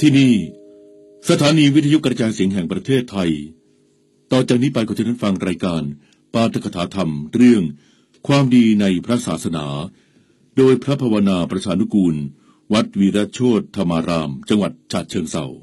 ที่นี่สถานีวิทยุกระจายเสียงแห่งประเทศไทยต่อจากนี้ไปขอเชิญท่านฟังรายการปาฐกถาธรรมเรื่องความดีในพระศาสนาโดยพระภาวนาประชานุกูลวัดวีรโชติธรรมารามจังหวัดฉะเชิงเทรา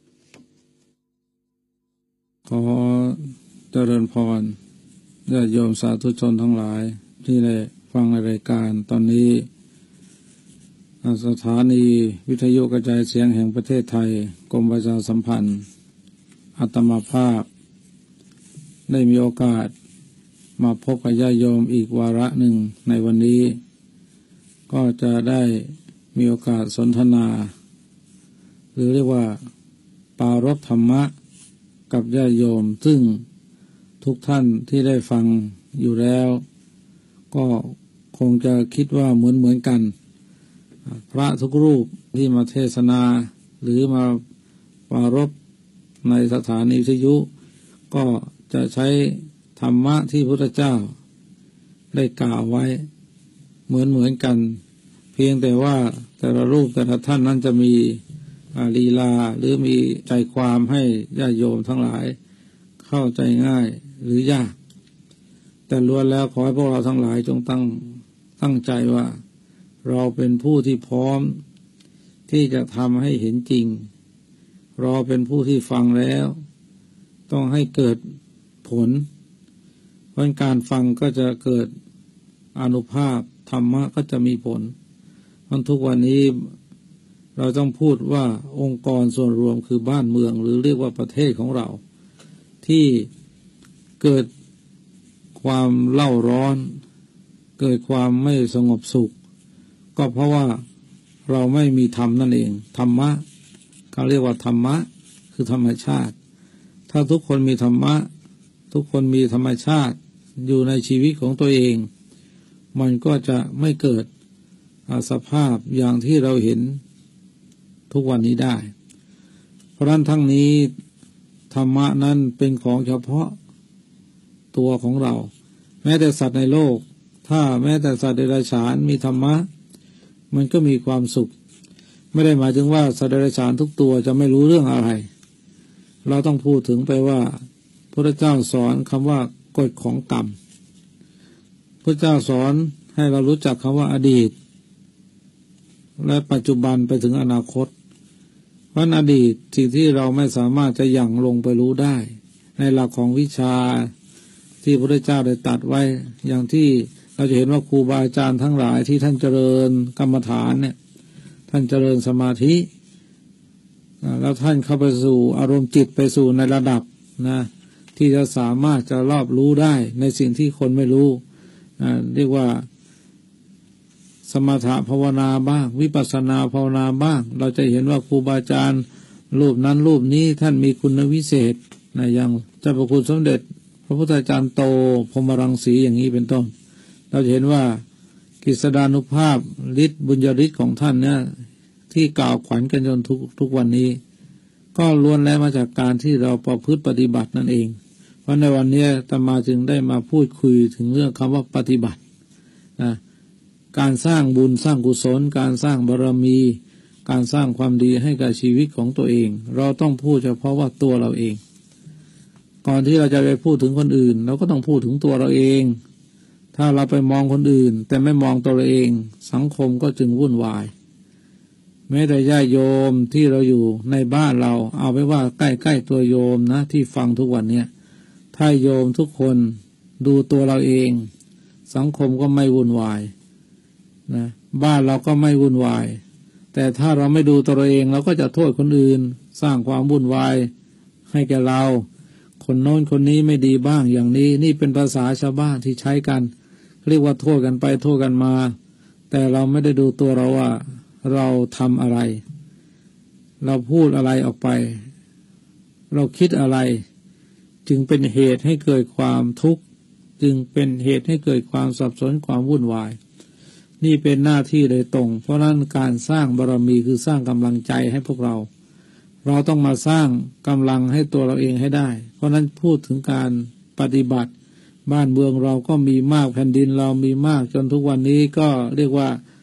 ขอเจริญพรญาติโยมสาธุชนทั้งหลายที่ได้ฟังในรายการตอนนี้สถานีวิทยุกระจายเสียงแห่งประเทศไทยกรมประชาสัมพันธ์อาตมาภาพได้มีโอกาสมาพบกับญาติโยมอีกวาระหนึ่งในวันนี้ก็จะได้มีโอกาสสนทนาหรือเรียกว่าปรารภธรรมะกับญาติโยมซึ่งทุกท่านที่ได้ฟังอยู่แล้วก็คงจะคิดว่าเหมือนกันพระทุกรูปที่มาเทศนาหรือมาปรารภในสถานีวิทยุก็จะใช้ธรรมะที่พระพุทธเจ้าได้กล่าวไว้เหมือนกันเพียงแต่ว่าแต่ละรูปแต่ละท่านนั้นจะมีลีลาหรือมีใจความให้ญาติโยมทั้งหลายเข้าใจง่ายหรือยากแต่ล้วนแล้วขอให้พวกเราทั้งหลายจงตั้งใจว่าเราเป็นผู้ที่พร้อมที่จะทำให้เห็นจริงเราเป็นผู้ที่ฟังแล้วต้องให้เกิดผลเพราะการฟังก็จะเกิดอานุภาพธรรมะก็จะมีผลเพราะทุกวันนี้เราต้องพูดว่าองค์กรส่วนรวมคือบ้านเมืองหรือเรียกว่าประเทศของเราที่เกิดความเล่าร้อนเกิดความไม่สงบสุขก็เพราะว่าเราไม่มีธรรมนั่นเองธรรมะเขาเรียกว่าธรรมะคือธรรมชาติถ้าทุกคนมีธรรมะทุกคนมีธรรมชาติอยู่ในชีวิตของตัวเองมันก็จะไม่เกิดสภาพอย่างที่เราเห็นทุกวันนี้ได้เพราะฉะนั้นทั้งนี้ธรรมะนั้นเป็นของเฉพาะตัวของเราแม้แต่สัตว์ในโลกถ้าแม้แต่สัตว์เดรัจฉานมีธรรมะมันก็มีความสุขไม่ได้หมายถึงว่าสัตว์เดรัจฉานทุกตัวจะไม่รู้เรื่องอะไรเราต้องพูดถึงไปว่าพระเจ้าสอนคำว่ากฎของกรรมพระเจ้าสอนให้เรารู้จักคำว่าอดีตและปัจจุบันไปถึงอนาคตเพราะอดีตสิ่งที่เราไม่สามารถจะหยั่งลงไปรู้ได้ในหลักของวิชาที่พระพุทธเจ้าได้ตรัสไว้อย่างที่เราจะเห็นว่าครูบาอาจารย์ทั้งหลายที่ท่านเจริญกรรมฐานเนี่ยท่านเจริญสมาธิแล้วท่านเข้าไปสู่อารมณ์จิตไปสู่ในระดับนะที่จะสามารถจะรอบรู้ได้ในสิ่งที่คนไม่รู้เรียกว่าสมถะภาวนาบ้างวิปัสสนาภาวนาบ้างเราจะเห็นว่าครูบาอาจารย์รูปนั้นรูปนี้ท่านมีคุณวิเศษนะอย่างเจ้าพระคุณสมเด็จพระพุทธาจารย์โตพรหมรังสีอย่างนี้เป็นต้นเราจะเห็นว่ากฤษฎานุภาพฤทธิ์บุญญาฤทธิ์ของท่านเนี่ยที่กล่าวขวัญกันจนทุกวันนี้ก็ล้วนแล้วมาจากการที่เราประพฤติปฏิบัตินั่นเองเพราะในวันนี้อาตมาจึงได้มาพูดคุยถึงเรื่องคำว่าปฏิบัตินะการสร้างบุญสร้างกุศลการสร้างบารมีการสร้างความดีให้กับชีวิตของตัวเองเราต้องพูดเฉพาะว่าตัวเราเองก่อนที่เราจะไปพูดถึงคนอื่นเราก็ต้องพูดถึงตัวเราเองถ้าเราไปมองคนอื่นแต่ไม่มองตัวเราเองสังคมก็จึงวุ่นวายแม้แต่ญาติโยมที่เราอยู่ในบ้านเราเอาไปว่าใกล้ๆตัวโยมนะที่ฟังทุกวันเนี้ยถ้าโยมทุกคนดูตัวเราเองสังคมก็ไม่วุ่นวายนะบ้านเราก็ไม่วุ่นวายแต่ถ้าเราไม่ดูตัวเราเองเราก็จะโทษคนอื่นสร้างความวุ่นวายให้แก่เราคนโน้นคนนี้ไม่ดีบ้างอย่างนี้นี่เป็นภาษาชาวบ้านที่ใช้กันเรียกว่าโทษกันไปโทษกันมาแต่เราไม่ได้ดูตัวเราว่าเราทำอะไรเราพูดอะไรออกไปเราคิดอะไรจึงเป็นเหตุให้เกิดความทุกข์จึงเป็นเหตุให้เกิดความสับสนความวุ่นวายนี่เป็นหน้าที่โดยตรงเพราะนั้นการสร้างบารมีคือสร้างกำลังใจให้พวกเราต้องมาสร้างกำลังให้ตัวเราเองให้ได้เพราะนั้นพูดถึงการปฏิบัติบ้านเมืองเราก็มีมากแผ่นดินเรามีมากจนทุกวันนี้ก็เรียกว่า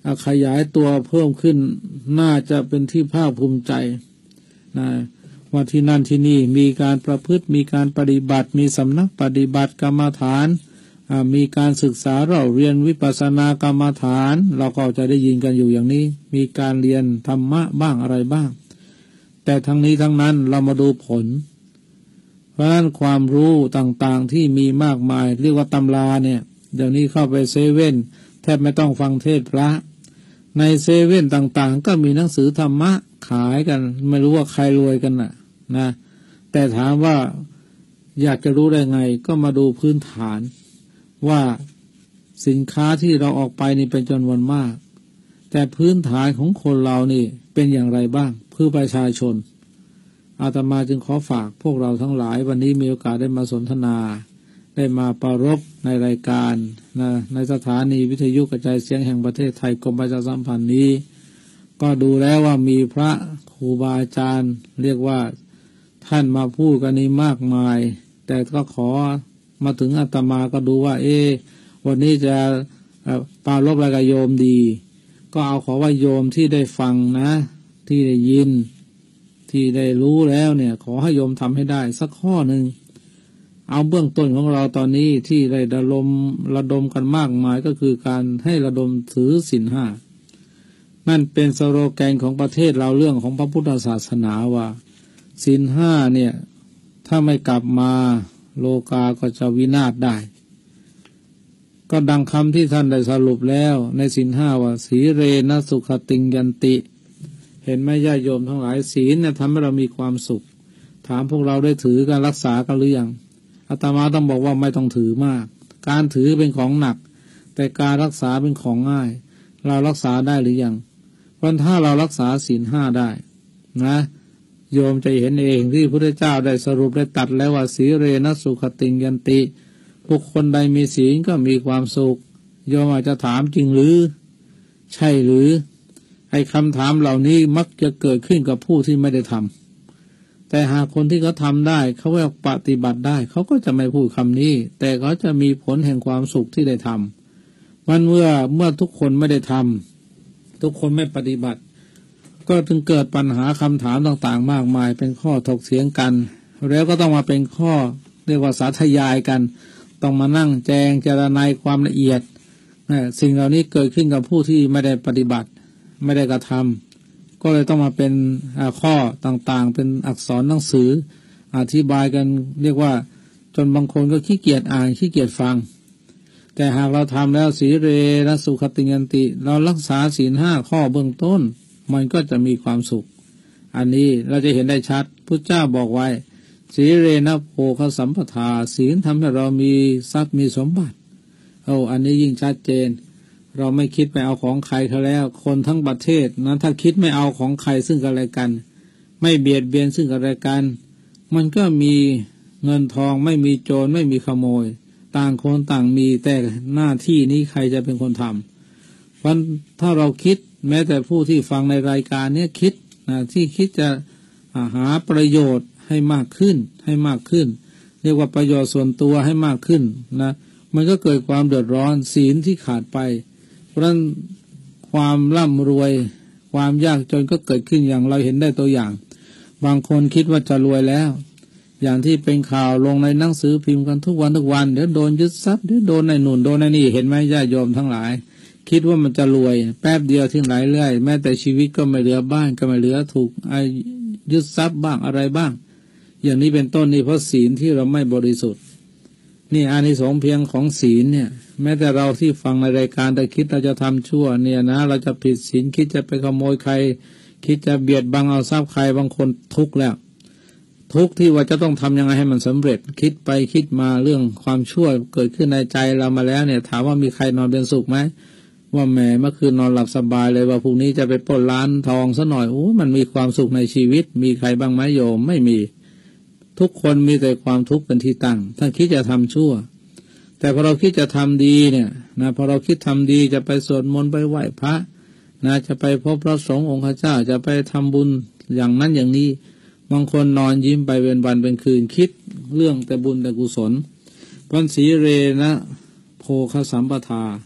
ขยายตัวเพิ่มขึ้นน่าจะเป็นที่ภาคภูมิใจนะว่าที่นั่นที่นี่มีการประพฤติมีการปฏิบัติมีสำนักปฏิบัติกรรมฐานมีการศึกษาเราเรียนวิปัสสนากรรมฐานเราก็จะได้ยินกันอยู่อย่างนี้มีการเรียนธรรมะบ้างอะไรบ้างแต่ทั้งนี้ทั้งนั้นเรามาดูผลเพราะฉะนั้นความรู้ต่างๆที่มีมากมายเรียกว่าตำราเนี่ยเดี๋ยวนี้เข้าไปเซเว่นแทบไม่ต้องฟังเทศพระในเซเว่นต่างๆก็มีหนังสือธรรมะขายกันไม่รู้ว่าใครรวยกันนะแต่ถามว่าอยากจะรู้ได้ไงก็มาดูพื้นฐานว่าสินค้าที่เราออกไปนี่เป็นจำนวนมากแต่พื้นฐานของคนเรานี่เป็นอย่างไรบ้างเพื่อประชาชนอาตมาจึงขอฝากพวกเราทั้งหลายวันนี้มีโอกาสได้มาสนทนาได้มาปรารภในรายการนะในสถานีวิทยุกระจายเสียงแห่งประเทศไทยกรมประชาสัมพันธ์นี้ก็ดูแล้วว่ามีพระครูบาอาจารย์เรียกว่าท่านมาพูดกันนี้มากมายแต่ก็ขอมาถึงอาตมาก็ดูว่าวันนี้จะปรารภอะไรกับโยมดีก็เอาขอว่าโยมที่ได้ฟังนะที่ได้ยินที่ได้รู้แล้วเนี่ยขอให้โยมทำให้ได้สักข้อหนึ่งเอาเบื้องต้นของเราตอนนี้ที่ได้ระดมกันมากมายก็คือการให้ระดมถือศีลห้านั่นเป็นสโลแกนของประเทศเราเรื่องของพระพุทธศาสนาว่าศีลห้าเนี่ยถ้าไม่กลับมาโลกาก็จะวินาศได้ก็ดังคำที่ท่านได้สรุปแล้วในศีลห้าว่าสีเรนะสุขติงยันติเห็นไหมญาติโยมทั้งหลายศีลเนี่ยทำให้เรามีความสุขถามพวกเราได้ถือการรักษากันหรือยังอาตมาต้องบอกว่าไม่ต้องถือมากการถือเป็นของหนักแต่การรักษาเป็นของง่ายเรารักษาได้หรือยังเพราะถ้าเรารักษาศีลห้าได้นะโยมจะเห็นเองที่พระพุทธเจ้าได้สรุปได้ตัดแล้วว่าสีเรนะสุขติงยันติบุคคลใดมีศีลก็มีความสุขโยมอาจจะถามจริงหรือใช่หรือไอ้คำถามเหล่านี้มักจะเกิดขึ้นกับผู้ที่ไม่ได้ทำแต่หากคนที่เขาทำได้เขาว่าปฏิบัติได้เขาก็จะไม่พูดคำนี้แต่เขาจะมีผลแห่งความสุขที่ได้ทำมันเมื่อทุกคนไม่ได้ทำทุกคนไม่ปฏิบัติก็จึงเกิดปัญหาคำถามต่างๆมากมายเป็นข้อถกเถียงกันแล้วก็ต้องมาเป็นข้อเรียกว่าสาธยายกันต้องมานั่งแจงเจรไนความละเอียดสิ่งเหล่านี้เกิดขึ้นกับผู้ที่ไม่ได้ปฏิบัติไม่ได้กระทำก็เลยต้องมาเป็นข้อต่างๆเป็นอักษรหนังสืออธิบายกันเรียกว่าจนบางคนก็ขี้เกียจอ่านขี้เกียจฟังแต่หากเราทำแล้วสีเรนะสุขติยันติเรารักษาศีลห้าข้อเบื้องต้นมันก็จะมีความสุขอันนี้เราจะเห็นได้ชัดพุทธเจ้าบอกไว้สีเรนะโภคสัมปทาศีลทำให้เรามีทรัพย์มีสมบัติอันนี้ยิ่งชัดเจนเราไม่คิดไปเอาของใครเขาแล้วคนทั้งประเทศนั้นถ้าคิดไม่เอาของใครซึ่งกันและกันไม่เบียดเบียนซึ่งกันและกันมันก็มีเงินทองไม่มีโจรไม่มีขโมยต่างคนต่างมีแต่หน้าที่นี้ใครจะเป็นคนทำเพราะถ้าเราคิดแม้แต่ผู้ที่ฟังในรายการนี้คิดที่คิดจะหาประโยชน์ให้มากขึ้นเรียกว่าประโยชน์ส่วนตัวให้มากขึ้นนะมันก็เกิดความเดือดร้อนศีลที่ขาดไปเพราะฉะนั้นความร่ำรวยความยากจนก็เกิดขึ้นอย่างเราเห็นได้ตัวอย่างบางคนคิดว่าจะรวยแล้วอย่างที่เป็นข่าวลงในหนังสือพิมพ์กันทุกวันเดี๋ยวโดนยึดทรัพย์เดี๋ยวโดนในหนุนโดนในนี่เห็นไหมญาติโยมทั้งหลายคิดว่ามันจะรวยแป๊บเดียวทิ้งหลายเรื่อยแม้แต่ชีวิตก็ไม่เหลือบ้านก็ไม่เหลือถูกยึดทรัพย์บ้างอะไรบ้างอย่างนี้เป็นต้นนี่เพราะศีลที่เราไม่บริสุทธิ์นี่อานิสงส์เพียงของศีลเนี่ยแม้แต่เราที่ฟังในรายการแต่คิดเราจะทำชั่วเนี่ยนะเราจะผิดศีลคิดจะไปขโมยใครคิดจะเบียดบังเอาทรัพย์ใครบางคนทุกข์แล้วทุกข์ที่ว่าจะต้องทำยังไงให้มันสำเร็จคิดไปคิดมาเรื่องความชั่วเกิดขึ้นในใจเรามาแล้วเนี่ยถามว่ามีใครนอนเป็นสุขไหมว่าแหมเมื่อคืนนอนหลับสบายเลยว่าพรุ่งนี้จะไปปล้นร้านทองซะหน่อยมันมีความสุขในชีวิตมีใครบ้างไหมโยมไม่มีทุกคนมีแต่ความทุกข์เป็นที่ตั้งถ้าคิดจะทำชั่วแต่พอเราคิดจะทำดีเนี่ยนะพอเราคิดทำดีจะไปสวดมนต์ไปไหว้พระนะจะไปพบพระสงฆ์องค์เจ้าจะไปทำบุญอย่างนั้นอย่างนี้บางคนนอนยิ้มไปเป็นวันเป็นคืนคิดเรื่องแต่บุญแต่กุศลปัญสีเรนะโภคสัมปทา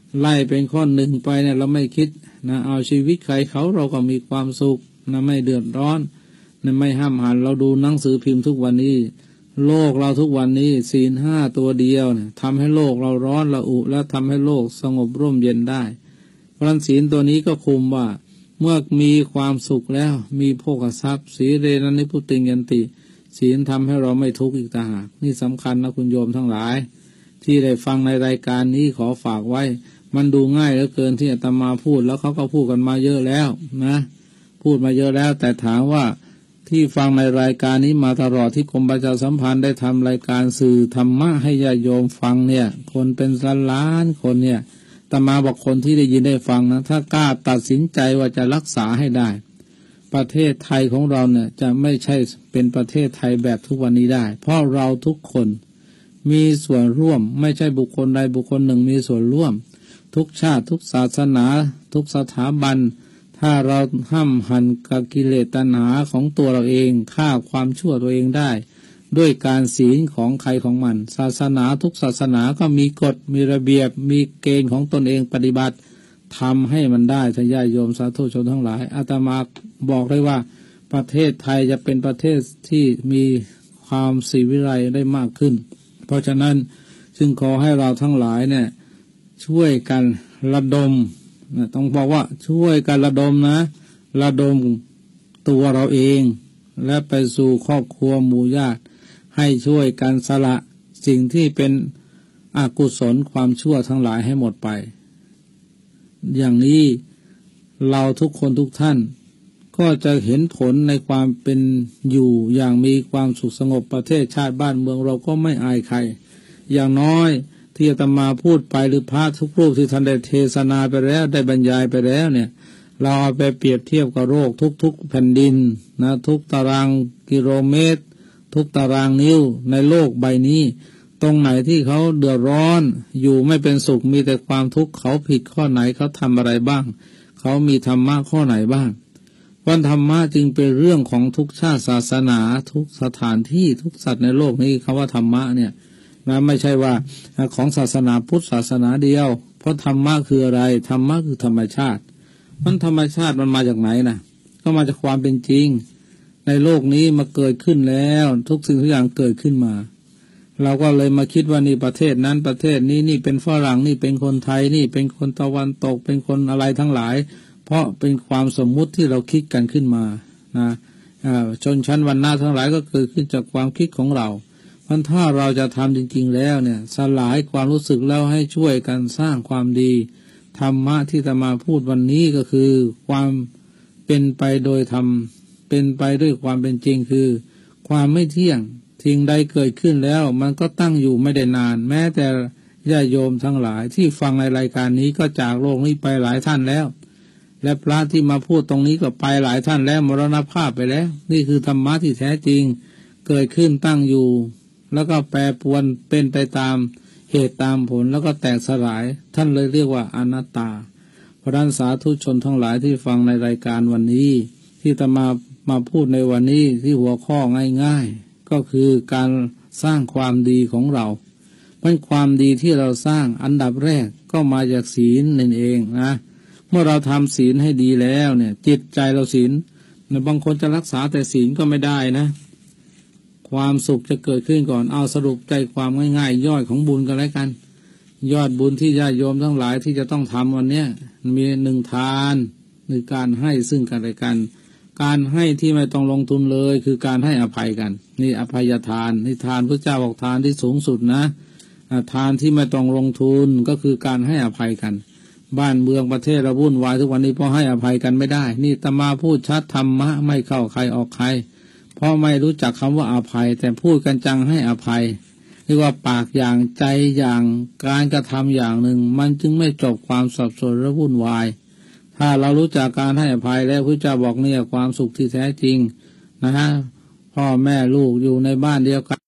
ไล่เป็นข้อหนึ่งไปเนี่ยเราไม่คิดนะเอาชีวิตใครเขาเราก็มีความสุขนะไม่เดือดร้อนนะไม่ห้ามหันเราดูหนังสือพิมพ์ทุกวันนี้โลกเราทุกวันนี้ศีลห้าตัวเดียวเนี่ยทำให้โลกเราร้อนระอุและทำให้โลกสงบร่มเย็นได้เพราะศีลตัวนี้ก็คุมว่าเมื่อมีความสุขแล้วมีโภคทรัพย์สีเรนะนิพุติยันติศีลทำให้เราไม่ทุกข์อีกต่างหากนี่สำคัญนะคุณโยมทั้งหลายที่ได้ฟังในรายการนี้ขอฝากไว้มันดูง่ายเหลือเกินที่อาตมาพูดแล้วเขาก็พูดกันมาเยอะแล้วนะพูดมาเยอะแล้วแต่ถามว่าที่ฟังในรายการนี้มาตลอดที่กรมประชาสัมพันธ์ได้ทำรายการสื่อธรรมะให้ญาติโยมฟังเนี่ยคนเป็นล้านคนเนี่ยอาตมาบอกคนที่ได้ยินได้ฟังนะถ้ากล้าตัดสินใจว่าจะรักษาให้ได้ประเทศไทยของเราเนี่ยจะไม่ใช่เป็นประเทศไทยแบบทุกวันนี้ได้เพราะเราทุกคนมีส่วนร่วมไม่ใช่บุคคลใดบุคคลหนึ่งมีส่วนร่วมทุกชาติทุกศาสนาทุกสถาบันถ้าเราห้ามหันกับกิเลสตัณหาของตัวเราเองฆ่าความชั่วตัวเองได้ด้วยการศีลของใครของมันศาสนาทุกศาสนาก็มีกฎมีระเบียบมีเกณฑ์ของตนเองปฏิบัติทำให้มันได้ทายาทโยมสาธุชนทั้งหลายอาตมาบอกเลยว่าประเทศไทยจะเป็นประเทศที่มีความศิวิไลได้มากขึ้นเพราะฉะนั้นจึงขอให้เราทั้งหลายเนี่ยช่วยกันระดมต้องบอกว่าช่วยกันระดมนะระดมตัวเราเองและไปสู่ครอบครัวหมู่ญาติให้ช่วยกันสละสิ่งที่เป็นอกุศลความชั่วทั้งหลายให้หมดไปอย่างนี้เราทุกคนทุกท่านก็จะเห็นผลในความเป็นอยู่อย่างมีความสุขสงบประเทศชาติบ้านเมืองเราก็ไม่อายใครอย่างน้อยที่อาตมาพูดไปหรือพระทุกรูปที่ท่านได้เทศนาไปแล้วได้บรรยายไปแล้วเนี่ยเราเอาไปเปรียบเทียบกับโรคทุกๆแผ่นดินนะทุกตารางกิโลเมตรทุกตารางนิ้วในโลกใบนี้ตรงไหนที่เขาเดือดร้อนอยู่ไม่เป็นสุขมีแต่ความทุกข์เขาผิดข้อไหนเขาทำอะไรบ้างเขามีธรรมะข้อไหนบ้างวันธรรมะจึงเป็นเรื่องของทุกชาติศาสนาทุกสถานที่ทุกสัตว์ในโลกนี้คำว่าธรรมะเนี่ยนะไม่ใช่ว่าของศาสนาพุทธศาสนาเดียวเพราะธรรมะคืออะไรธรรมะคือธรรมชาติมันธรรมชาติมันมาจากไหนนะก็มาจากความเป็นจริงในโลกนี้มาเกิดขึ้นแล้วทุกสิ่งทุกอย่างเกิดขึ้นมาเราก็เลยมาคิดว่านี่ประเทศนั้นประเทศนี้นี่เป็นฝรั่งนี่เป็นคนไทยนี่เป็นคนตะวันตกเป็นคนอะไรทั้งหลายเพราะเป็นความสมมุติที่เราคิดกันขึ้นมานะชนชั้นวรรณะทั้งหลายก็เกิดขึ้นจากความคิดของเราเพราะถ้าเราจะทำจริงๆแล้วเนี่ยสลายความรู้สึกแล้วให้ช่วยกันสร้างความดีธรรมะที่จะมาพูดวันนี้ก็คือความเป็นไปโดยธรรมเป็นไปด้วยความเป็นจริงคือความไม่เที่ยงสิ่งใดเกิดขึ้นแล้วมันก็ตั้งอยู่ไม่ได้นานแม้แต่ญาติโยมทั้งหลายที่ฟังในรายการนี้ก็จากโลกนี้ไปหลายท่านแล้วและพระที่มาพูดตรงนี้ก็ไปหลายท่านแล้วมรณภาพไปแล้วนี่คือธรรมะที่แท้จริงเกิดขึ้นตั้งอยู่แล้วก็แปรปรวนเป็นไปตามเหตุตามผลแล้วก็แตกสลายท่านเลยเรียกว่าอนัตตาเพราะฉะนั้นสาธุชนทั้งหลายที่ฟังในรายการวันนี้ที่จะมาพูดในวันนี้ที่หัวข้อง่ายๆก็คือการสร้างความดีของเราเป็นความดีที่เราสร้างอันดับแรกก็มาจากศีลนั่นเองนะเมื่อเราทำศีลให้ดีแล้วเนี่ยจิตใจเราศีลบางคนจะรักษาแต่ศีลก็ไม่ได้นะความสุขจะเกิดขึ้นก่อนเอาสรุปใจความง่ายๆยอดของบุญกันแล้วกันยอดบุญที่ญาติโยมทั้งหลายที่จะต้องทำวันนี้มี1ทานคือการให้ซึ่งกันและกันการให้ที่ไม่ต้องลงทุนเลยคือการให้อภัยกันนี่อภัยทานนี่ทานพระเจ้าบอกทานที่สูงสุดนะทานที่ไม่ต้องลงทุนก็คือการให้อภัยกันบ้านเมืองประเทศเราวุ่นวายทุกวันนี้เพราะให้อภัยกันไม่ได้นี่อาตมาพูดชัดธรรมะไม่เข้าใครออกใครเพราะไม่รู้จักคำว่าอภัยแต่พูดกันจังให้อภัยเรียกว่าปากอย่างใจอย่างการกระทำอย่างหนึ่งมันจึงไม่จบความสับสนและวุ่นวายถ้าเรารู้จักการให้อภัยแล้วพระเจ้าบอกเนี่ยความสุขที่แท้จริงนะฮะพ่อแม่ลูกอยู่ในบ้านเดียวกัน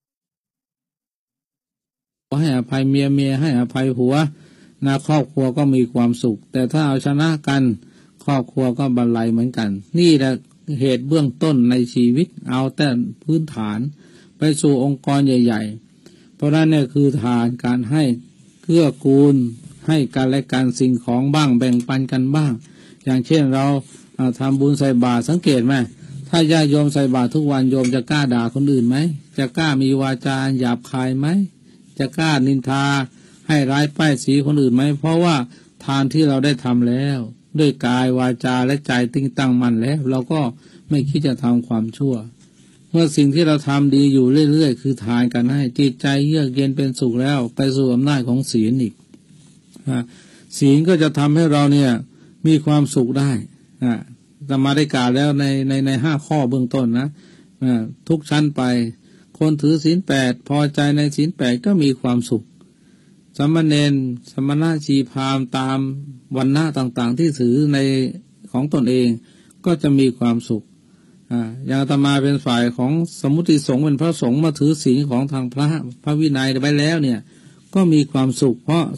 ให้อภัยเมียให้อภัยผัวนะครอบครัวก็มีความสุขแต่ถ้าเอาชนะกันครอบครัวก็บรรลัยเหมือนกันนี่แหละเหตุเบื้องต้นในชีวิตเอาแต่พื้นฐานไปสู่องค์กรใหญ่ๆเพราะนั้นเนี่ยคือทานการให้เกื้อกูลให้กันและกันสิ่งของบ้างแบ่งปันกันบ้างอย่างเช่นเราทำบุญใส่บาตรสังเกตไหมถ้าญาติโยมใส่บาตรทุกวันโยมจะกล้าด่าคนอื่นไหมจะกล้ามีวาจาหยาบคายไหมจะกล้านินทาให้ร้ายป้ายสีคนอื่นไหมเพราะว่าทานที่เราได้ทำแล้วด้วยกายวาจาและใจติ้งตั้งมั่นแล้วเราก็ไม่คิดจะทำความชั่วเมื่อสิ่งที่เราทำดีอยู่เรื่อยๆคือทานกันให้จิตใจเยือกเย็นเป็นสุขแล้วไปสู่อำนาจของศีลอีกศีลก็จะทำให้เราเนี่ยมีความสุขได้จะมาได้กล่าวแล้วใน5 ข้อเบื้องต้นนะทุกชั้นไปคนถือศีล 8พอใจในศีล 8ก็มีความสุขสมณเณรสมณชีพราหมณ์ตามวรรณะต่างๆที่ถือในของตนเองก็จะมีความสุขอย่างอาตมาเป็นฝ่ายของสมุติสงฆ์เป็นพระสงฆ์มาถือศีลของทางพระวินัยไปแล้วเนี่ยก็มีความสุขเพราะ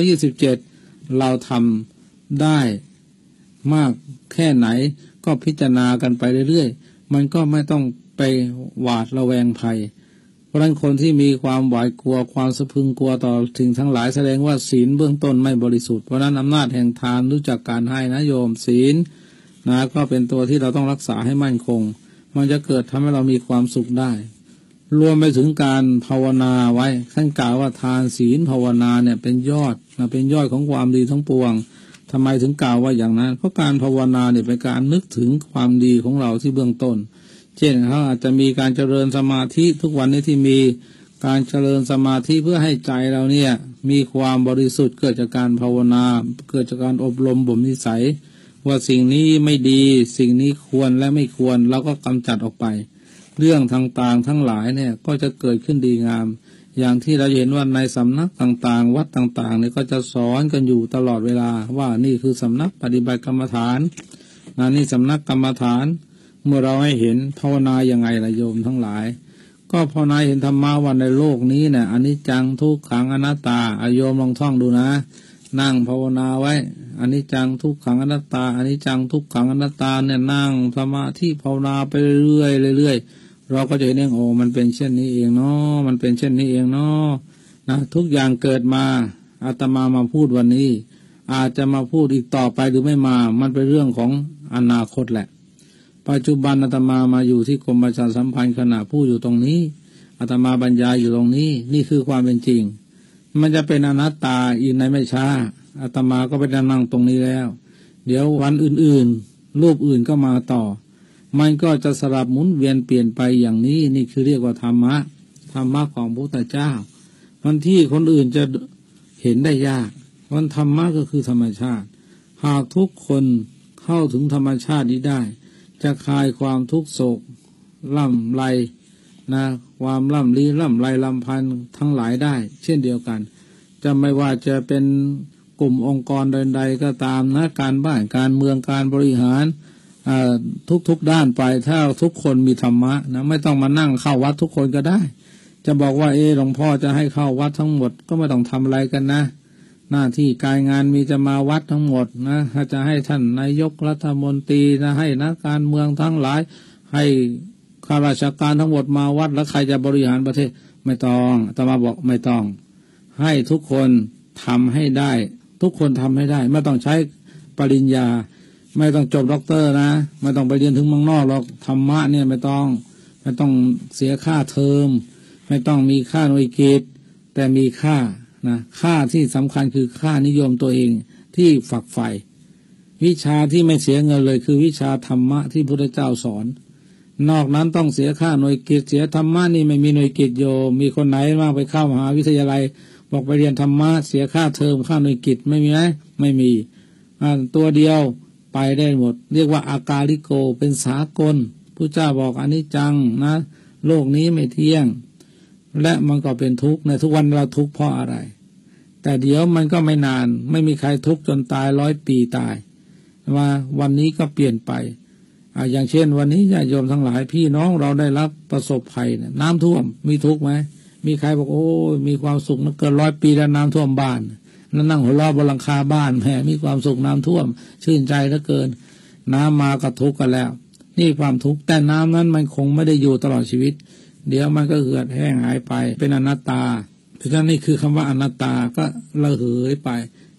227เราทำได้มากแค่ไหนก็พิจารณากันไปเรื่อยๆมันก็ไม่ต้องไปหวาดระแวงภัยเพราะฉะนั้นคนที่มีความหวาดกลัวความสะพรึงกลัวต่อสิ่งทั้งหลายแสดงว่าศีลเบื้องต้นไม่บริสุทธิ์เพราะนั้นอำนาจแห่งทานรู้จักการให้นะโยมศีลนะก็เป็นตัวที่เราต้องรักษาให้มั่นคงมันจะเกิดทำให้เรามีความสุขได้รวมไปถึงการภาวนาไว้ขั้นกล่าวว่าทานศีลภาวนาเนี่ยเป็นยอดเป็นยอดของความดีทั้งปวงทำไมถึงกล่าวว่าอย่างนั้นเพราะการภาวนาเนี่ยเป็นการนึกถึงความดีของเราที่เบื้องต้นเช่นเขาอาจจะมีการเจริญสมาธิทุกวันนี้ที่มีการเจริญสมาธิเพื่อให้ใจเราเนี่ยมีความบริสุทธิ์เกิดจากการภาวนาเกิดจากการอบรมบ่มนิสัยว่าสิ่งนี้ไม่ดีสิ่งนี้ควรและไม่ควรเราก็กำจัดออกไปเรื่องต่างๆทั้งหลายเนี่ยก็จะเกิดขึ้นดีงามอย่างที่เราเห็นว่าในสำนักต่างๆวัดต่างๆเนี่ยก็จะสอนกันอยู่ตลอดเวลาว่านี่คือสำนักปฏิบัติกรรมฐานนี่สำนักกรรมฐานเมื่อเราให้เห็นภาวนาอย่างไงล่ะโยมทั้งหลายก็ภาวนาเห็นธรรมะว่าในโลกนี้เนี่ยอนิจจังทุกขังอนัตตาโยมลองท่องดูนะนั่งภาวนาไว้อนิจจังทุกขังอนัตตาอนิจจังทุกขังอนัตตาเนี่ยนั่งสมาธิภาวนาไปเรื่อยๆเราก็จะเห็นเองโอ้มันเป็นเช่นนี้เองเนาะมันเป็นเช่นนี้เองเนาะนะทุกอย่างเกิดมาอาตมาพูดวันนี้อาจจะมาพูดอีกต่อไปหรือไม่มามันเป็นเรื่องของอนาคตแหละปัจจุบันอาตมาอยู่ที่กรมประชาสัมพันธ์ขณะพูดอยู่ตรงนี้อาตมาบรรยายอยู่ตรงนี้นี่คือความเป็นจริงมันจะเป็นอนัตตาอีกในไม่ช้าอาตมาก็ไปนั่งตรงนี้แล้วเดี๋ยววันอื่นๆรูปอื่นก็มาต่อมันก็จะสลับหมุนเวียนเปลี่ยนไปอย่างนี้นี่คือเรียกว่าธรรมะของพระพุทธเจ้ามันที่คนอื่นจะเห็นได้ยากมันธรรมะก็คือธรรมชาติหากทุกคนเข้าถึงธรรมชาตินี้ได้จะคลายความทุกโศกล่ำไรนะความล่ำลี้ล่ำไรลำพันธ์ทั้งหลายได้เช่นเดียวกันจะไม่ว่าจะเป็นกลุ่มองค์กรใดๆก็ตามนะการบ้านการเมืองการบริหารทุกด้านไปถ้าทุกคนมีธรรมะนะไม่ต้องมานั่งเข้าวัดทุกคนก็ได้จะบอกว่าหลวงพ่อจะให้เข้าวัดทั้งหมดก็ไม่ต้องทำอะไรกันนะหน้าที่การงานมีจะมาวัดทั้งหมดนะถ้าจะให้ท่านนายกรัฐมนตรีนะให้นักการเมืองทั้งหลายให้ข้าราชการทั้งหมดมาวัดแล้วใครจะบริหารประเทศไม่ต้องอาตมาบอกไม่ต้องให้ทุกคนทำให้ได้ทุกคนทำให้ได้ไม่ต้องใช้ปริญญาไม่ต้องจบด็อกเตอร์นะไม่ต้องไปเรียนถึงเมืองนอกหรอกธรรมะเนี่ยไม่ต้องเสียค่าเทอมไม่ต้องมีค่าหน่วยกิตแต่มีค่านะค่าที่สำคัญคือค่านิยมตัวเองที่ฝักใฝ่วิชาที่ไม่เสียเงินเลยคือวิชาธรรมะที่พระพุทธเจ้าสอนนอกนั้นต้องเสียค่าหน่วยกิตเสียธรรมะนี่ไม่มีหน่วยกิตโยมีคนไหนมาไปเข้ามหาวิทยาลัยบอกไปเรียนธรรมะเสียค่าเทอมค่าหน่วยกิตไม่มีไหมไม่มีตัวเดียวไปได้หมดเรียกว่าอากาลิโกเป็นสากลพระเจ้าบอกอนิจจังนะโลกนี้ไม่เที่ยงและมันก็เป็นทุกข์ในทุกวันเราทุกข์เพราะอะไรแต่เดี๋ยวมันก็ไม่นานไม่มีใครทุกข์จนตาย100 ปีตายว่าวันนี้ก็เปลี่ยนไปอย่างเช่นวันนี้ญาติโยมทั้งหลายพี่น้องเราได้รับประสบภัยน้ำท่วมมีทุกข์ไหมมีใครบอกโอ้มีความสุขนะเกิน100 ปีแล้วน้ำท่วมบ้านแล้วนั่งหัวเราะบนหลังคาบ้านแหมมีความสุขน้ำท่วมชื่นใจเหลือเกินน้ำมาก็ทุกข์กันแล้วนี่ความทุกข์แต่น้ำนั้นมันคงไม่ได้อยู่ตลอดชีวิตเดี๋ยวมันก็เหือดแห้งหายไปเป็นอนัตตาเพราะฉะนั้นนี่คือคำว่าอนัตตาก็ระเหยไป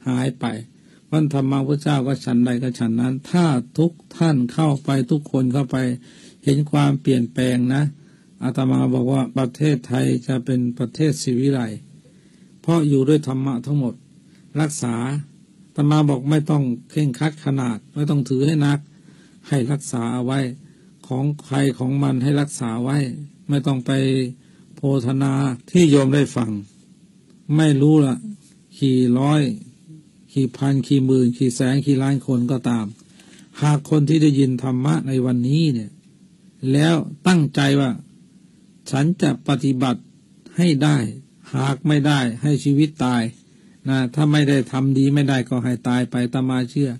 หายไปวันธรรมะพระเจ้าก็ฉันใดก็ฉันนั้น ถ้าทุกท่านเข้าไปทุกคนเข้าไปเห็นความเปลี่ยนแปลงนะอาตมาบอกว่าประเทศไทยจะเป็นประเทศศิวิไลย์เพราะอยู่ด้วยธรรมะทั้งหมดรักษาอาตมาบอกไม่ต้องเคร่งครัดขนาดไม่ต้องถือให้นักให้รักษาเอาไว้ของใครของมันให้รักษาไว้ไม่ต้องไปโพธนาที่โยมได้ฟังไม่รู้ละกี่ร้อยกี่พันกี่หมื่นกี่แสนกี่ล้านคนก็ตามหากคนที่ได้ยินธรรมะในวันนี้เนี่ยแล้วตั้งใจว่าฉันจะปฏิบัติให้ได้หากไม่ได้ให้ชีวิตตายนะถ้าไม่ได้ทำดีไม่ได้ก็ให้ตายไปอาตมาเชื่อ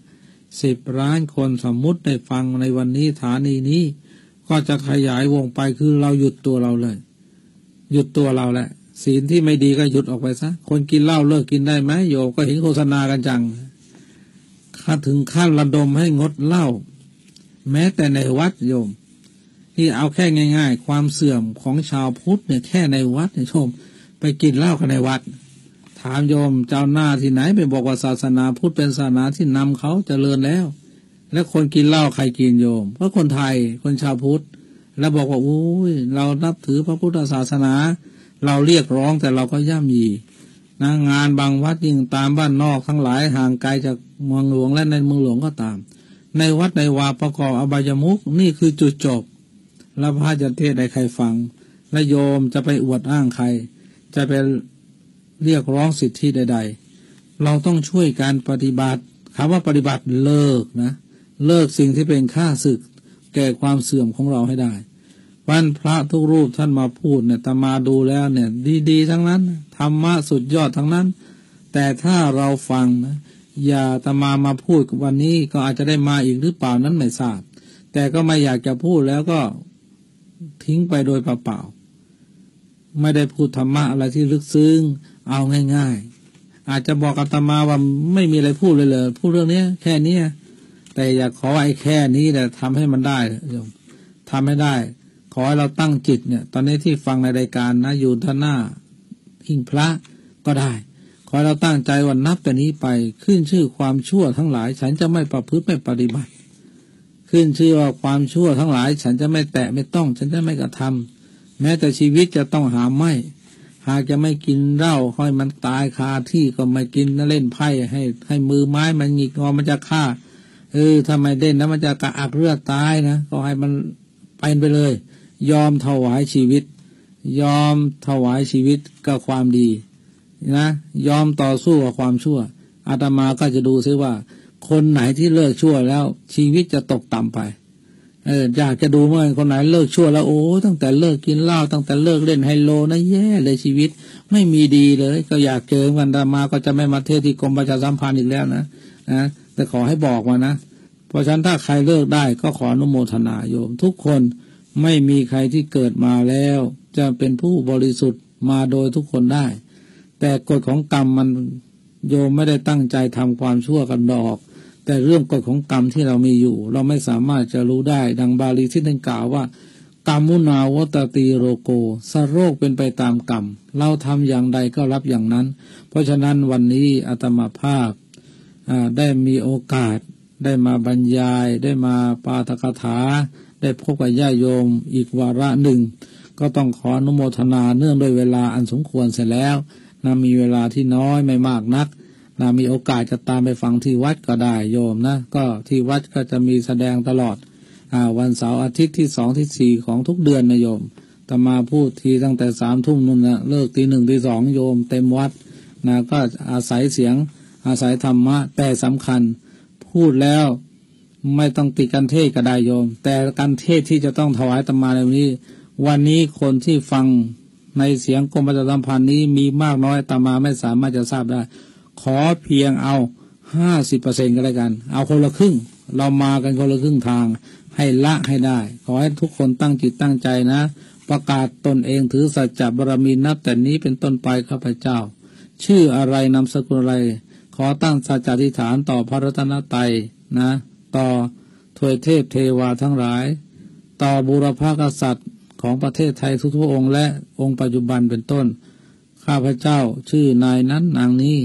10 ล้านคนสมมุติได้ฟังในวันนี้ฐานีนี้ก็จะขยายวงไปคือเราหยุดตัวเราเลยหยุดตัวเราแหละศีลที่ไม่ดีก็หยุดออกไปซะคนกินเหล้าเลิกกินได้ไหมโยมก็เห็นโฆษณากันจังถ้าถึงขั้นระดมให้งดเหล้าแม้แต่ในวัดโยมที่เอาแค่ง่ายๆความเสื่อมของชาวพุทธเนี่ยแค่ในวัดเนี่ยชมไปกินเหล้ากันในวัดถามโยมเจ้าหน้าที่ไหนไปบอกว่าศาสนาพุทธเป็นศาสนาที่นำเขาเจริญแล้วและคนกินเหล้าใครกินโยมเพราะคนไทยคนชาวพุทธแล้วบอกว่าอุ้ยเรานับถือพระพุทธศาสนาเราเรียกร้องแต่เราก็ย่ำยีนะงานบางวัดยิ่งตามบ้านนอกทั้งหลายห่างไกลจากเมืองหลวงและในเมืองหลวงก็ตามในวัดในวาประกอบอบายมุขนี่คือจุดจบแล้วพระจะเทศให้ใครฟังและโยมจะไปอวดอ้างใครจะไปเรียกร้องสิทธิใดๆเราต้องช่วยการปฏิบัติคำว่าปฏิบัติเลิกนะเลิกสิ่งที่เป็นข้าศึกแก่ความเสื่อมของเราให้ได้วันพระทุกรูปท่านมาพูดเนี่ยตมาดูแล้วเนี่ยดีๆทั้งนั้นธรรมะสุดยอดทั้งนั้นแต่ถ้าเราฟังนะอย่าตมาพูดวันนี้ก็อาจจะได้มาอีกหรือเปล่านั้นไม่ทราบแต่ก็ไม่อยากจะพูดแล้วก็ทิ้งไปโดยเปล่าๆไม่ได้พูดธรรมะอะไรที่ลึกซึ้งเอาง่ายๆอาจจะบอกอาตมาว่าไม่มีอะไรพูดเลยพูดเรื่องนี้แค่นี้แต่อยากขอไอ้แค่นี้แต่ทำให้มันได้โยมทำให้ได้ขอให้เราตั้งจิตเนี่ยตอนนี้ที่ฟังในรายการนะอยู่ท่านหน้าหิ้งพระก็ได้ขอให้เราตั้งใจว่านับแต่นี้ไปขึ้นชื่อความชั่วทั้งหลายฉันจะไม่ประพฤติไม่ปฏิบัติขึ้นชื่อว่าความชั่วทั้งหลายฉันจะไม่แตะไม่ต้องฉันจะไม่กระทำแม้แต่ชีวิตจะต้องหาไม่หากจะไม่กินเหล้าค่อยมันตายคาที่ก็ไม่กินเล่นไพ่ให้มือไม้มันหงิกงอมันจะฆ่าถ้าไม่เล่นนะมันจะกระอักเลือดตายนะก็ให้มันไปเลยยอมถวายชีวิตยอมถวายชีวิตกับความดีนะยอมต่อสู้กับความชั่วอาตมาก็จะดูซิว่าคนไหนที่เลิกชั่วแล้วชีวิตจะตกต่ำไปอยากจะดูเมื่อคนไหนเลิกชั่วแล้วโอ้ตั้งแต่เลิกกินเหล้าตั้งแต่เลิกเล่นไฮโลนะแย่เลยชีวิตไม่มีดีเลยก็อยากเจอกันอาตมาก็จะไม่มาเทศที่กรมประชาสัมพันธ์อีกแล้วนะแต่ขอให้บอกมานะเพราะฉะนั้นถ้าใครเลิกได้ก็ขออนุโมทนาโยมทุกคนไม่มีใครที่เกิดมาแล้วจะเป็นผู้บริสุทธิ์มาโดยทุกคนได้แต่กฎของกรรมมันโยมไม่ได้ตั้งใจทำความชั่วกันดอกแต่เรื่องกฎของกรรมที่เรามีอยู่เราไม่สามารถจะรู้ได้ดังบาลีที่ท่านกล่าวว่ากรรมุนาวตติโรโกสโรคเป็นไปตามกรรมเราทำอย่างใดก็รับอย่างนั้นเพราะฉะนั้นวันนี้อาตมาภาพได้มีโอกาสได้มาบรรยายได้มาปาฐกถาได้พบกับญาติโยมอีกวาระหนึ่งก็ต้องขออนุโมทนาเนื่องด้วยเวลาอันสมควรเสร็จแล้วมีเวลาที่น้อยไม่มากนักมีโอกาสจะตามไปฟังที่วัดก็ได้โยมนะก็ที่วัดก็จะมีแสดงตลอดวันเสาร์อาทิตย์ที่2ที่4ของทุกเดือนนะโยมแต่มาพูดทีตั้งแต่3 ทุ่มนู่นนะเลิกตี 1 ตี 2โยมเต็มวัดก็อาศัยเสียงอาศัยธรรมะแต่สำคัญพูดแล้วไม่ต้องติดกันเทศก็ได้โยมแต่การเทศที่จะต้องถวายอาตมาในวันนี้คนที่ฟังในเสียงกรมประชาสัมพันธ์นี้มีมากน้อยอาตมาไม่สามารถจะทราบได้ขอเพียงเอา 50% ก็แล้วกันเอาคนละครึ่งเรามากันคนละครึ่งทางให้ละให้ได้ขอให้ทุกคนตั้งจิตตั้งใจนะประกาศตนเองถือสัจจะบารมีนับแต่นี้เป็นต้นไปข้าพเจ้าชื่ออะไรนามสกุลอะไรขอตั้งสัจจะอธิษฐานต่อพระรัตนตรัยนะต่อทวยเทพเทวาทั้งหลายต่อบูรพกษัตริย์ของประเทศไทยทุกๆองค์และองค์ปัจจุบันเป็นต้นข้าพเจ้าชื่อนายนั้นนางนี้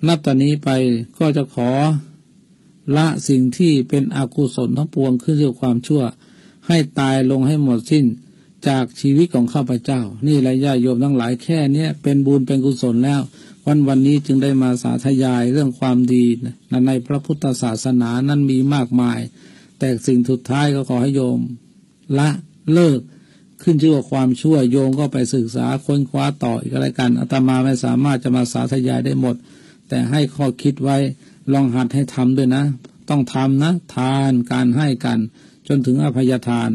นับตอนนี้ไปก็จะขอละสิ่งที่เป็นอกุศลทั้งปวงขึ้นเรื่องความชั่วให้ตายลงให้หมดสิ้นจากชีวิตของข้าพเจ้านี่แหละญาติโยมทั้งหลายแค่นี้เป็นบุญเป็นกุศลแล้ววันนี้จึงได้มาสาธยายเรื่องความดีในพระพุทธศาสนานั้นมีมากมายแต่สิ่งสุดท้ายก็ขอให้โยมละเลิกขึ้นชื่อว่าความชั่วโยมก็ไปศึกษาค้นคว้าต่ออีกอะไรกันอาตมาไม่สามารถจะมาสาธยายได้หมดแต่ให้ข้อคิดไว้ลองหัดให้ทำด้วยนะต้องทำนะทานการให้กันจนถึงอภัยทาน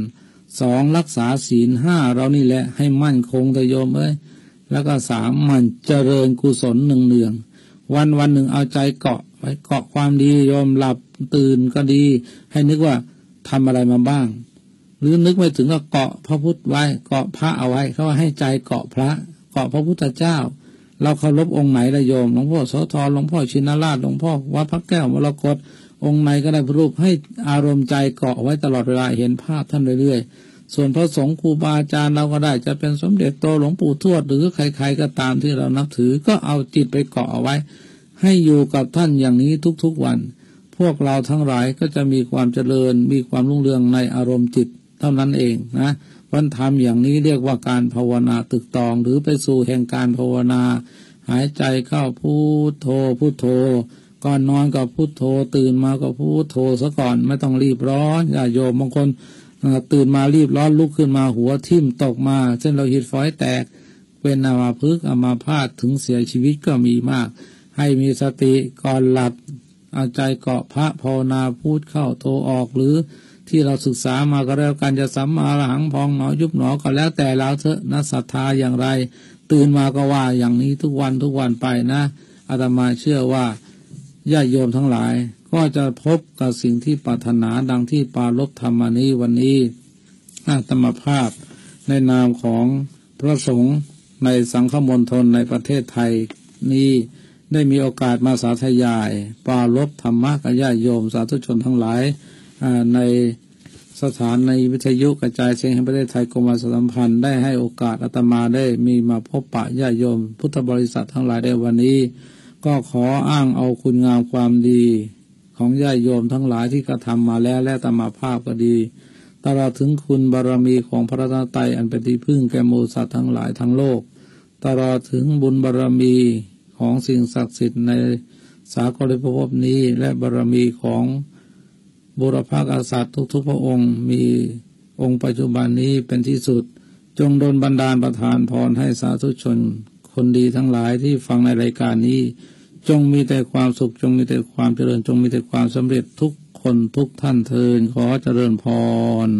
2รักษาศีล5เรานี่แหละให้มั่นคงแต่โยมแล้วก็3มันเจริญกุศลเนืองๆวันหนึ่งเอาใจเกาะไว้เกาะความดีโยมหลับตื่นก็ดีให้นึกว่าทำอะไรมาบ้างหรือนึกไม่ถึงก็เกาะพระพุทธไว้เกาะพระเอาไว้เขาให้ใจเกาะพระเกาะพระพุทธเจ้าเราเคารพองค์ไหนละโยมหลวงพ่อโสธรหลวงพ่อชินราชหลวงพ่อวัดพระแก้วมรกตองค์ไหนก็ได้พระรูปให้อารมณ์ใจเกาะไว้ตลอดเวลาเห็นภาพท่านเรื่อยๆส่วนพระสงฆ์ครูบาอาจารย์เราก็ได้จะเป็นสมเด็จโตหลวงปู่ทวดหรือใครๆก็ตามที่เรานับถือก็เอาจิตไปเกาะเอาไว้ให้อยู่กับท่านอย่างนี้ทุกๆวันพวกเราทั้งหลายก็จะมีความเจริญมีความรุ่งเรืองในอารมณ์จิตเท่านั้นเองนะวันทำอย่างนี้เรียกว่าการภาวนาตึกตองหรือไปสู่แห่งการภาวนาหายใจเข้าพุทโธพุทโธก่อนนอนก็พุทโธตื่นมาก็พุทโธซะก่อนไม่ต้องรีบร้อนอย่าโยมบางคนตื่นมารีบร้อนลุกขึ้นมาหัวทิ่มตกมาเส้นโลหิตฝอยแตกเป็นอัมพฤกษ์อัมพาตถึงเสียชีวิตก็มีมากให้มีสติก่อนหลับเอาใจเกาะพระภาวนาพูดเข้าโทออกหรือที่เราศึกษามาก็แล้วกันจะสัมมาอรหังพองหนอยุบหนอก็แล้วแต่เราเถอะนะศรัทธาอย่างไรตื่นมาก็ว่าอย่างนี้ทุกวันไปนะอาตมาเชื่อว่าญาติโยมทั้งหลายก็จะพบกับสิ่งที่ปรารถนาดังที่ปรารภธรรมานี้วันนี้อาตมาภาพในนามของพระสงฆ์ในสังฆมณฑลในประเทศไทยนี้ได้มีโอกาสมาสาธยายปรารภธรรมะกับญาติโยมสาธุชนทั้งหลายในสถานในวิทยุกระจายเสียงแห่งประเทศไทยกรมประชาสัมพันธ์ได้ให้โอกาสอาตมาได้มีมาพบปะญาติโยมพุทธบริษัททั้งหลายในวันนี้ก็ขออ้างเอาคุณงามความดีของญาติโยมทั้งหลายที่กระทำมาแล้วและอาตมาภาพก็ดีตลอดถึงคุณบารมีของพระรัตนตรัยอันเป็นที่พึ่งแก่หมู่สัตว์ทั้งหลายทั้งโลกตลอดถึงบุญบารมีของสิ่งศักดิ์สิทธิ์ในสากลภพนี้และบารมีของบุรพกษัตริย์ทุกๆพระองค์มีองค์ปัจจุบันนี้เป็นที่สุดจงดลบันดาลประทานพรให้สาธุชนคนดีทั้งหลายที่ฟังในรายการนี้จงมีแต่ความสุขจงมีแต่ความเจริญจงมีแต่ความสำเร็จทุกคนทุกท่านเทอญขอเจริญพร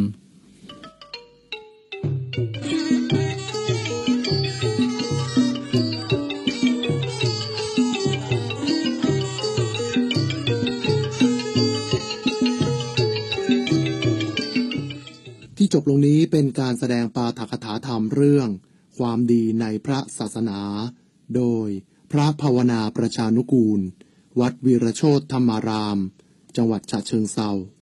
ที่จบลงนี้เป็นการแสดงปาฐกถาธรรมเรื่องความดีในพระศาสนาโดยพระภาวนาประชานุกูลวัดวีรโชติธรรมารามจังหวัดฉะเชิงเทรา